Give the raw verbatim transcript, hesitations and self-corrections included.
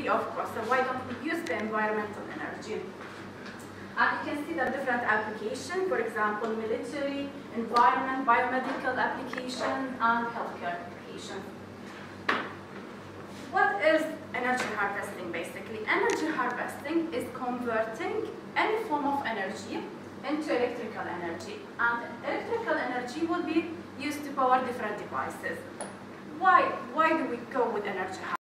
free of cost, so why don't we use the environmental energy? And you can see the different applications, for example, military, environment, biomedical applications, and healthcare applications. What is energy harvesting basically? Energy harvesting is converting any form of energy into electrical energy. And electrical energy will be used to power different devices. Why? Why do we go with energy harvesting?